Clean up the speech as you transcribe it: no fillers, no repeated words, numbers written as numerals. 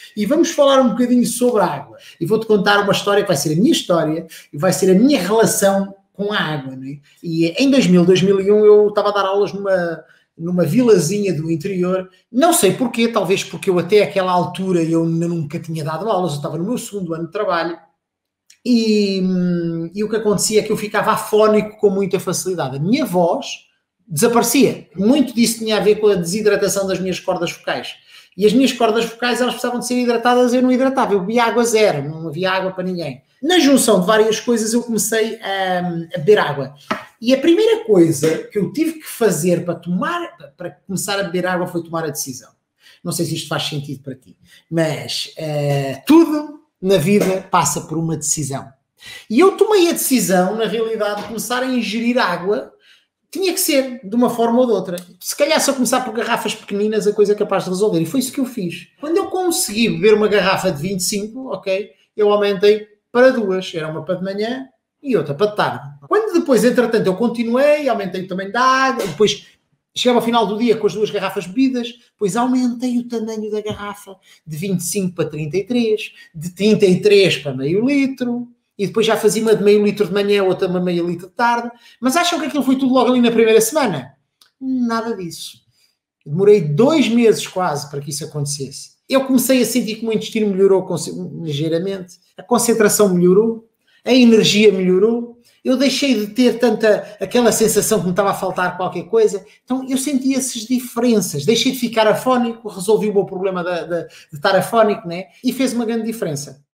E vamos falar um bocadinho sobre a água. E vou-te contar uma história que vai ser a minha história e vai ser a minha relação com a água. Não é? E em 2001, eu estava a dar aulas numa vilazinha do interior, não sei porquê, talvez porque eu até aquela altura eu nunca tinha dado aulas, eu estava no meu segundo ano de trabalho, e o que acontecia é que eu ficava afónico com muita facilidade. A minha voz desaparecia. Muito disso tinha a ver com a desidratação das minhas cordas vocais. E as minhas cordas vocais, elas precisavam de ser hidratadas, eu não hidratava, eu bebia água zero, não havia água para ninguém. Na junção de várias coisas eu comecei a beber água. E a primeira coisa que eu tive que fazer para começar a beber água foi tomar a decisão. Não sei se isto faz sentido para ti, mas tudo na vida passa por uma decisão. E eu tomei a decisão, na realidade, de começar a ingerir água. Tinha que ser, de uma forma ou de outra. Se calhar, se eu começar por garrafas pequeninas, a coisa é capaz de resolver. E foi isso que eu fiz. Quando eu consegui beber uma garrafa de 25, ok, eu aumentei para 2. Era uma para de manhã e outra para de tarde. Quando depois, entretanto, eu continuei, aumentei também da água, depois chegava ao final do dia com as 2 garrafas bebidas, depois aumentei o tamanho da garrafa de 25 para 33, de 33 para meio litro, e depois já fazia uma de meio litro de manhã, outra uma meio litro de tarde. Mas acham que aquilo foi tudo logo ali na primeira semana? Nada disso. Demorei 2 meses quase para que isso acontecesse. Eu comecei a sentir que o meu intestino melhorou ligeiramente, a concentração melhorou, a energia melhorou, eu deixei de ter aquela sensação que me estava a faltar qualquer coisa. Então eu senti essas diferenças, deixei de ficar afónico, resolvi o meu problema de estar afónico, né? E fez uma grande diferença.